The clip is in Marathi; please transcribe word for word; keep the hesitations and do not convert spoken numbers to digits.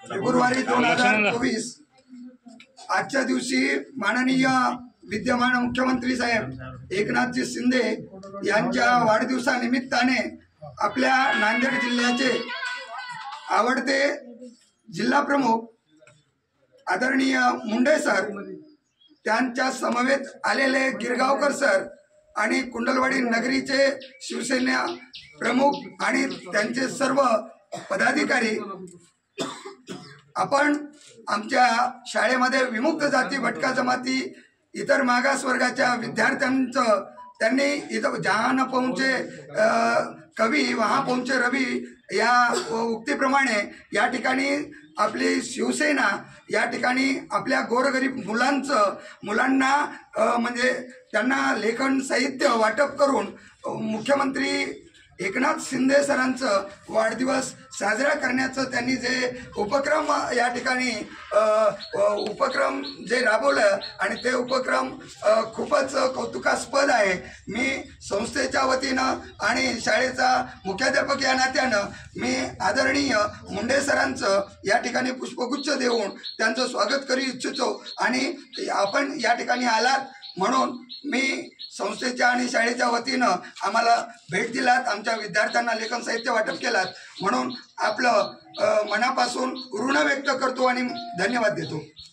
फेब्रुवारी दोन हजार चोवीस आजच्या दिवशी माननीय विद्यमान मुख्यमंत्री साहेब एकनाथजी शिंदे यांच्या वाढदिवसानिमित्ताने आपल्या नांदेड जिल्ह्याचे आवडते जिल्हा प्रमुख आदरणीय मुंडे सर, त्यांच्या समवेत आलेले गिरगावकर सर आणि कुंडलवाडी नगरीचे शिवसेना प्रमुख आणि त्यांचे सर्व पदाधिकारी, आपण आमच्या शाळेमध्ये विमुक्त जाती, भटका जमाती, इतर मागासवर्गाच्या विद्यार्थ्यांचं त्यांनी इथं जहाँ न पहुँचे कवी वहाँ पहुँचे रवी या उक्तीप्रमाणे या ठिकाणी आपली शिवसेना या ठिकाणी आपल्या गोरगरीब मुलांचं मुलांना म्हणजे त्यांना लेखन साहित्य वाटप करून मुख्यमंत्री एकनाथ शिंदे सरांचं वाढदिवस साजरा करण्याचं त्यांनी जे उपक्रम या ठिकाणी उपक्रम जे राबवलं आणि ते उपक्रम खूपच कौतुकास्पद आहे। मी संस्थेच्या वतीनं आणि शाळेचा मुख्याध्यापक या नात्यानं मी आदरणीय मुंडे सरांचं या ठिकाणी पुष्पगुच्छ देऊन त्यांचं स्वागत करू इच्छितो आणि आपण या ठिकाणी आलात म्हणून मी संस्थेच्या आणि शाळेच्या वतीनं आम्हाला भेट दिलात, आमच्या विद्यार्थ्यांना लेखन साहित्य वाटप केलात म्हणून आपलं मनापासून ऋण व्यक्त करतो आणि धन्यवाद देतो।